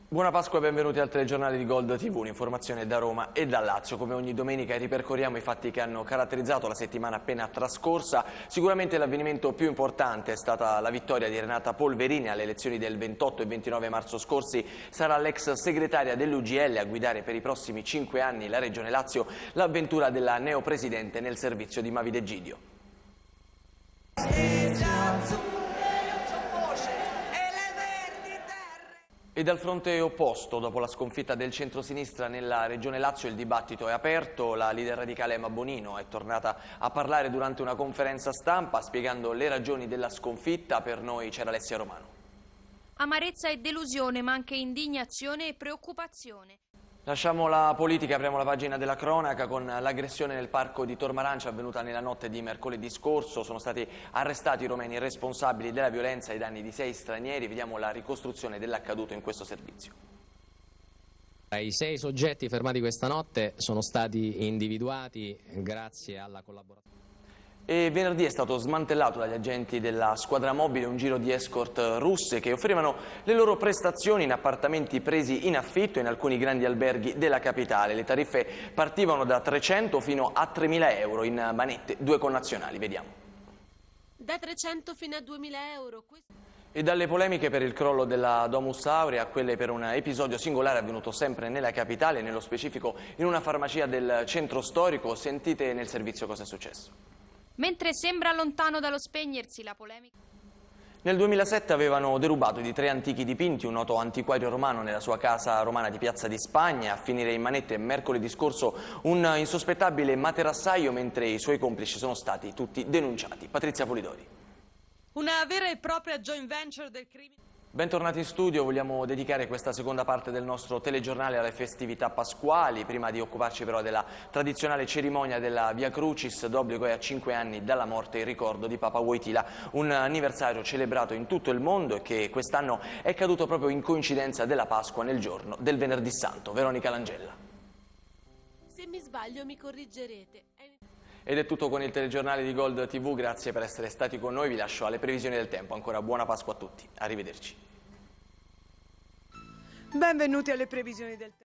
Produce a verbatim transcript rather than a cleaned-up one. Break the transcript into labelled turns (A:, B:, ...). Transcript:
A: Buona Pasqua e benvenuti al telegiornale di Gold tivù, l'informazione da Roma e da Lazio. Come ogni domenica ripercorriamo i fatti che hanno caratterizzato la settimana appena trascorsa. Sicuramente l'avvenimento più importante è stata la vittoria di Renata Polverini alle elezioni del ventotto e ventinove marzo scorsi. Sarà l'ex segretaria dell'U G L a guidare per i prossimi cinque anni la Regione Lazio, l'avventura della neopresidente nel servizio di Mavide Gidio. E dal fronte opposto, dopo la sconfitta del centrosinistra nella Regione Lazio, il dibattito è aperto. La leader radicale Emma Bonino è tornata a parlare durante una conferenza stampa, spiegando le ragioni della sconfitta. Per noi c'era Alessia Romano.
B: Amarezza e delusione, ma anche indignazione e preoccupazione.
A: Lasciamo la politica, apriamo la pagina della cronaca con l'aggressione nel parco di Tormarancia avvenuta nella notte di mercoledì scorso. Sono stati arrestati i romeni responsabili della violenza ai danni di sei stranieri. Vediamo la ricostruzione dell'accaduto in questo servizio.
C: I sei soggetti fermati questa notte sono stati individuati grazie alla collaborazione.
A: E venerdì è stato smantellato dagli agenti della squadra mobile un giro di escort russe che offrivano le loro prestazioni in appartamenti presi in affitto in alcuni grandi alberghi della capitale. Le tariffe partivano da trecento fino a tremila euro in manette, due connazionali. Vediamo.
D: Da trecento fino a duemila euro.
A: E dalle polemiche per il crollo della Domus Aurea a quelle per un episodio singolare avvenuto sempre nella capitale, nello specifico in una farmacia del centro storico. Sentite nel servizio cosa è successo.
B: Mentre sembra lontano dallo spegnersi la polemica.
A: Nel duemilasette avevano derubato di tre antichi dipinti un noto antiquario romano nella sua casa romana di Piazza di Spagna. A finire in manette mercoledì scorso un insospettabile materassaio, mentre i suoi complici sono stati tutti denunciati. Patrizia Polidori.
D: Una vera e propria joint venture del crimine.
A: Bentornati in studio, vogliamo dedicare questa seconda parte del nostro telegiornale alle festività pasquali. Prima di occuparci però della tradizionale cerimonia della Via Crucis, d'obbligo è a cinque anni dalla morte il ricordo di Papa Wojtyla, un anniversario celebrato in tutto il mondo e che quest'anno è caduto proprio in coincidenza della Pasqua nel giorno del Venerdì Santo. Veronica Langella.
D: Se mi sbaglio mi corrigerete.
A: Ed è tutto con il telegiornale di Gold tivù, grazie per essere stati con noi, vi lascio alle previsioni del tempo, ancora buona Pasqua a tutti, arrivederci.
E: Benvenuti alle previsioni del tempo.